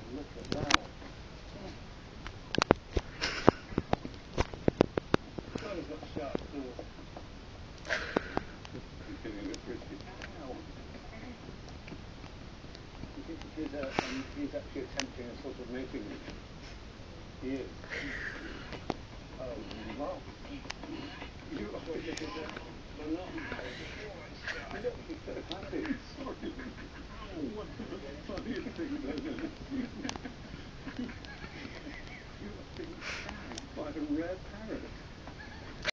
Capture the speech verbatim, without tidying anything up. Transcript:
Look at that. God, he's got sharp claws. He's giving it a frisbee. Ow. You think he's, uh, um, he's actually attempting a sort of mating mission? He is. Oh, wow. You are, or not. Look, he's so happy.